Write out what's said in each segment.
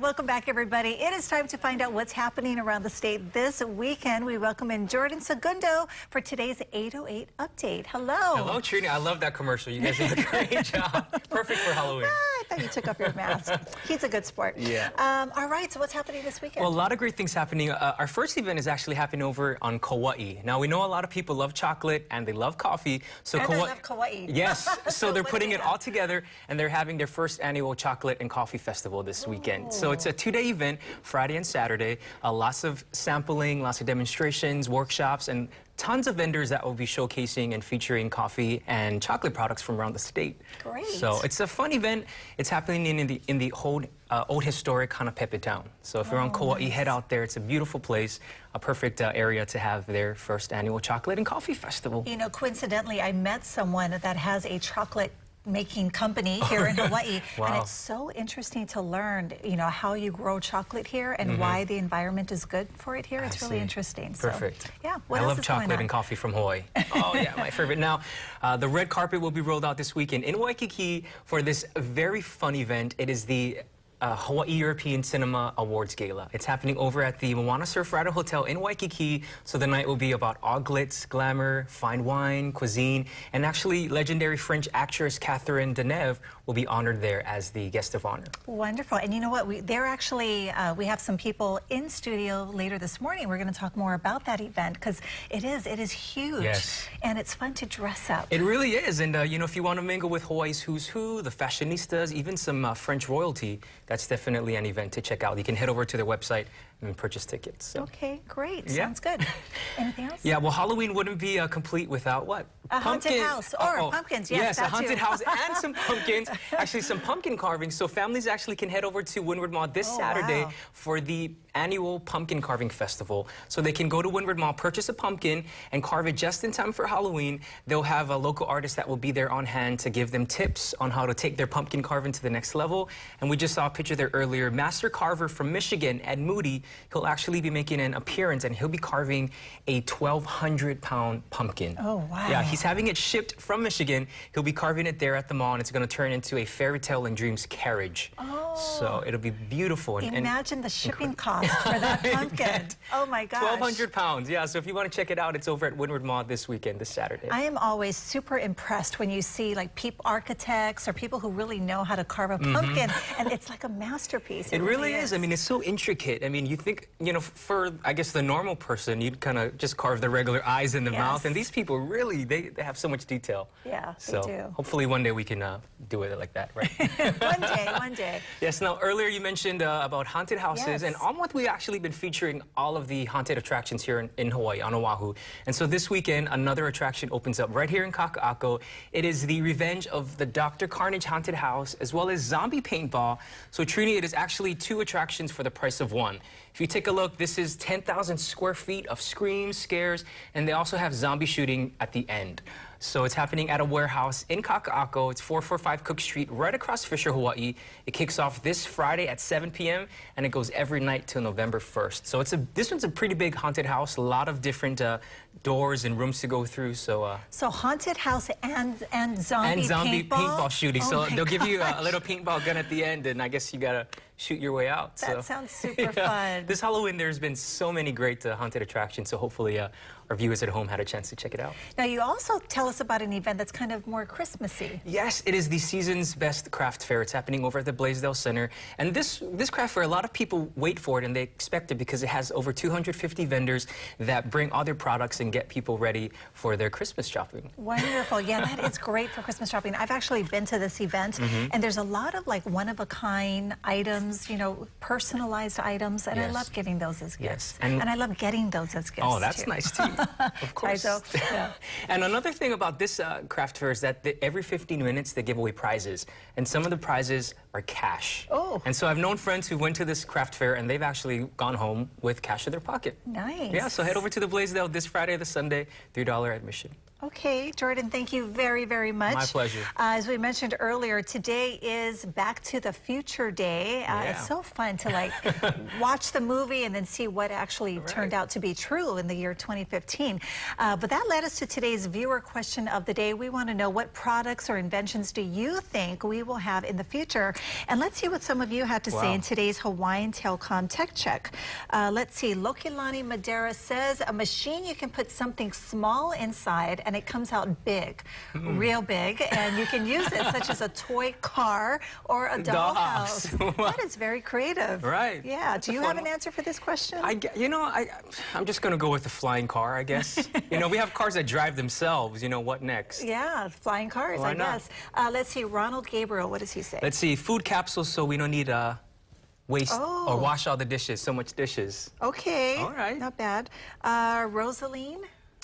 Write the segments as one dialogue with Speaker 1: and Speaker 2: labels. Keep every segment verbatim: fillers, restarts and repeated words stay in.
Speaker 1: Welcome back, everybody. It is time to find out what's happening around the state this weekend. We welcome in Jordan Segundo for today's eight oh eight Update. Hello.
Speaker 2: Hello, Trini. I love that commercial. You guys did a great job. Perfect for Halloween.
Speaker 1: Ah, I thought you took off your mask. He's a good sport.
Speaker 2: Yeah.
Speaker 1: Um, all right, so what's happening this weekend?
Speaker 2: Well, a lot of great things happening. Uh, our first event is actually happening over on Kauai. Now, we know a lot of people love chocolate and they love coffee. So
Speaker 1: and
Speaker 2: Kauai,
Speaker 1: I love Kauai.
Speaker 2: Yes. So,
Speaker 1: so
Speaker 2: they're putting it
Speaker 1: that?
Speaker 2: all together, and they're having their first annual chocolate and coffee festival this
Speaker 1: Ooh.
Speaker 2: weekend. So it's a two-day event, Friday and Saturday. Uh, lots of sampling, lots of demonstrations, workshops, and tons of vendors that will be showcasing and featuring coffee and chocolate products from around the state.
Speaker 1: Great.
Speaker 2: So it's a fun event. It's happening in the in the old, uh, old historic Hanapepe town. So if you're
Speaker 1: oh,
Speaker 2: on Kauai,
Speaker 1: nice.
Speaker 2: head out there. It's a beautiful place, a perfect uh, area to have their first annual chocolate and coffee festival.
Speaker 1: You know, coincidentally, I met someone that has a chocolate making company here in Hawaii.
Speaker 2: Wow.
Speaker 1: And it's so interesting to learn, you know, how you grow chocolate here and
Speaker 2: mm-hmm.
Speaker 1: why the environment is good for it here. It's
Speaker 2: I
Speaker 1: really
Speaker 2: see.
Speaker 1: interesting.
Speaker 2: Perfect.
Speaker 1: So, yeah. What
Speaker 2: I
Speaker 1: else
Speaker 2: love
Speaker 1: is going
Speaker 2: chocolate
Speaker 1: on?
Speaker 2: and coffee from Hawaii. Oh, yeah, my favorite. Now, uh, the red carpet will be rolled out this weekend in Waikiki for this very fun event. It is the Uh, Hawaii European Cinema Awards Gala. It's happening over at the Moana Surf Rider Hotel in Waikiki. So the night will be about all glitz, glamour, fine wine, cuisine, and actually legendary French actress Catherine Deneuve will be honored there as the guest of honor.
Speaker 1: Wonderful. And you know what? We, they're actually, uh, we have some people in studio later this morning. We're going to talk more about that event because it is, it is huge.
Speaker 2: Yes.
Speaker 1: And it's fun to dress up.
Speaker 2: It really is. And, uh, you know, if you want to mingle with Hawaii's who's who, the fashionistas, even some uh, French royalty, that's definitely an event to check out. You can head over to their website and purchase tickets. So.
Speaker 1: Okay, great.
Speaker 2: Yeah.
Speaker 1: Sounds good. Anything else?
Speaker 2: Yeah, well, Halloween wouldn't be uh, complete without what?
Speaker 1: A haunted house, or
Speaker 2: uh -oh.
Speaker 1: pumpkins, yes,
Speaker 2: Yes, a
Speaker 1: that
Speaker 2: haunted
Speaker 1: too.
Speaker 2: house and some pumpkins. Actually, some pumpkin carving. So families actually can head over to Windward Mall this
Speaker 1: Oh,
Speaker 2: Saturday
Speaker 1: wow.
Speaker 2: for the annual pumpkin carving festival. So they can go to Windward Mall, purchase a pumpkin, and carve it just in time for Halloween. They'll have a local artist that will be there on hand to give them tips on how to take their pumpkin carving to the next level. And we just saw a picture there earlier. Master carver from Michigan, Ed Moody, he'll actually be making an appearance, and he'll be carving a twelve hundred pound pumpkin.
Speaker 1: Oh, wow.
Speaker 2: Yeah, he's having it shipped from Michigan. He'll be carving it there at the mall, and it's going to turn into a fairy tale and dreams carriage.
Speaker 1: Oh.
Speaker 2: So it'll be beautiful. And,
Speaker 1: Imagine
Speaker 2: and
Speaker 1: the shipping cost for that pumpkin. Oh, my gosh.
Speaker 2: twelve hundred pounds. Yeah, so if you want to check it out, it's over at Windward Mall this weekend, this Saturday.
Speaker 1: I am always super impressed when you see like people, architects or people who really know how to carve a pumpkin, mm-hmm. and it's like a masterpiece.
Speaker 2: It, it really is. is. I mean, it's so intricate. I mean, you think, you know, for, I guess, the normal person, you'd kind of just carve the regular eyes in the
Speaker 1: yes.
Speaker 2: mouth, and these people really, they, they have so much detail.
Speaker 1: Yeah,
Speaker 2: so
Speaker 1: they do.
Speaker 2: Hopefully one day we can uh, do it like that, right?
Speaker 1: One day, one day.
Speaker 2: Yes, now earlier you mentioned uh, about haunted houses,
Speaker 1: yes.
Speaker 2: and on what we actually been featuring all of the haunted attractions here in, in Hawaii, on Oahu. And so this weekend, another attraction opens up right here in Kaka'ako. It is the Revenge of the Doctor Carnage Haunted House, as well as Zombie Paintball. So Trini, it is actually two attractions for the price of one. If you take a look, this is ten thousand square feet of screams, scares, and they also have zombie shooting at the end. So it's happening at a warehouse in Kaka'ako. It's four forty-five Cook Street, right across Fisher, Hawaii. It kicks off this Friday at seven p m and it goes every night till November first. So it's a this one's a pretty big haunted house. A lot of different uh, doors and rooms to go through. So uh,
Speaker 1: so haunted house and and zombie
Speaker 2: and zombie
Speaker 1: paintball,
Speaker 2: paintball shooting.
Speaker 1: Oh
Speaker 2: so they'll
Speaker 1: gosh.
Speaker 2: give you a, a little paintball gun at the end, and I guess you gotta shoot your way out.
Speaker 1: That
Speaker 2: so.
Speaker 1: sounds super
Speaker 2: yeah.
Speaker 1: fun.
Speaker 2: This Halloween, there's been so many great uh, haunted attractions. So hopefully uh, our viewers at home had a chance to check it out.
Speaker 1: Now you also tell us about an event that's kind of more Christmassy.
Speaker 2: Yes, it is the season's best craft fair. It's happening over at the Blaisdell Center. And this, this craft fair, a lot of people wait for it and they expect it because it has over two hundred fifty vendors that bring all their products and get people ready for their Christmas shopping.
Speaker 1: Wonderful. Yeah, that is great for Christmas shopping. I've actually been to this event, mm-hmm. and there's a lot of like one-of-a-kind items, you know, personalized items, and yes. I love giving those as gifts.
Speaker 2: Yes. And,
Speaker 1: and I love getting those as gifts,
Speaker 2: Oh, that's
Speaker 1: too.
Speaker 2: nice, too. Of course.
Speaker 1: Right, so, yeah.
Speaker 2: And another thing about this uh, craft fair is that the, every fifteen minutes they give away prizes, and some of the prizes are cash.
Speaker 1: Oh.
Speaker 2: And so I've known friends who went to this craft fair and they've actually gone home with cash in their pocket.
Speaker 1: Nice.
Speaker 2: Yeah, so head over to the Blaisdell this Friday, this Sunday, three dollar admission.
Speaker 1: Okay, Jordan, thank you very, very much.
Speaker 2: My pleasure.
Speaker 1: Uh, as we mentioned earlier, today is Back to the Future Day. Uh,
Speaker 2: Yeah.
Speaker 1: It's so fun to like watch the movie and then see what actually
Speaker 2: right.
Speaker 1: turned out to be true in the year twenty fifteen. Uh, but that led us to today's viewer question of the day. We want to know, what products or inventions do you think we will have in the future? And let's see what some of you had to
Speaker 2: wow.
Speaker 1: say in today's Hawaiian Telecom Tech Check. Uh, let's see. Lokilani Madera says, a machine you can put something small inside and it comes out big, mm. real big, and you can use it such as a toy car or a dollhouse. Doll that is very creative.
Speaker 2: Right.
Speaker 1: Yeah. Do
Speaker 2: a
Speaker 1: you
Speaker 2: fun
Speaker 1: have an answer for this question?
Speaker 2: I, you know, I, I'm just going to go with the flying car, I guess. You know, we have cars that drive themselves. You know, what next?
Speaker 1: Yeah, flying cars,
Speaker 2: Why
Speaker 1: I
Speaker 2: not?
Speaker 1: guess. Uh, let's see. Ronald Gabriel, what does he say?
Speaker 2: Let's see. Food capsules so we don't need to uh, waste
Speaker 1: oh.
Speaker 2: or wash all the dishes. So much dishes.
Speaker 1: Okay.
Speaker 2: All right.
Speaker 1: Not bad. Uh, Rosaline?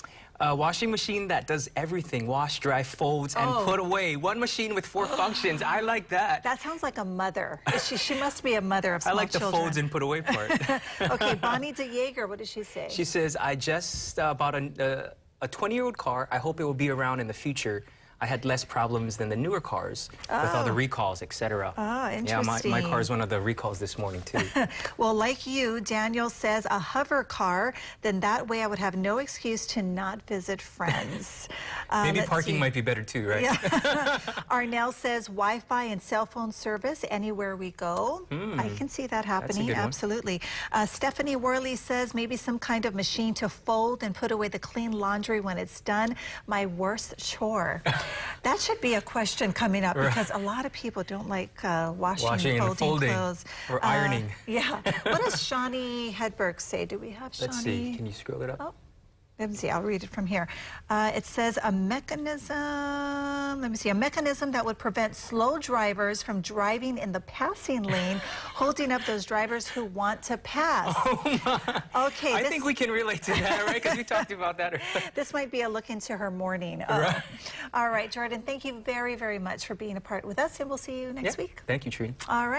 Speaker 2: A washing machine that does everything. Wash, dry, folds, and
Speaker 1: oh.
Speaker 2: put away. One machine with four functions. I like that.
Speaker 1: That sounds like a mother. She, she must be a mother of small
Speaker 2: I like
Speaker 1: children.
Speaker 2: the folds and put away part.
Speaker 1: Okay, Bonnie DeYager, what does she say?
Speaker 2: She says, I just uh, bought a twenty-year-old car. I hope it will be around in the future. I had less problems than the newer cars oh. with all the recalls, et cetera.
Speaker 1: Oh, interesting.
Speaker 2: Yeah, my, my car is one of the recalls this morning, too.
Speaker 1: Well, like you, Daniel says a hover car, then that way I would have no excuse to not visit friends.
Speaker 2: Uh, Maybe parking see. might be better, too, right?
Speaker 1: Yeah. Arnell says Wi-Fi and cell phone service anywhere we go. Mm. I can see that happening, absolutely. Uh, Stephanie Worley says maybe some kind of machine to fold and put away the clean laundry when it's done. My worst chore. That should be a question coming up, because a lot of people don't like uh, washing,
Speaker 2: washing
Speaker 1: and folding,
Speaker 2: and folding
Speaker 1: clothes.
Speaker 2: or ironing.
Speaker 1: Uh, yeah. What does Shawnee Hedberg say? Do we have Shawnee?
Speaker 2: Let's see. Can you scroll it up?
Speaker 1: Oh. Let me see, I'll read it from here. Uh, it says a mechanism, let me see, a mechanism that would prevent slow drivers from driving in the passing lane, holding up those drivers who want to pass.
Speaker 2: Oh my.
Speaker 1: Okay.
Speaker 2: I
Speaker 1: this,
Speaker 2: think we can relate to that, right? Because we talked about that.
Speaker 1: This might be a look into her morning. Uh,
Speaker 2: right.
Speaker 1: All right, Jordan, thank you very, very much for being a part with us, and we'll see you next
Speaker 2: yeah.
Speaker 1: week.
Speaker 2: Thank you, Trina.
Speaker 1: All right.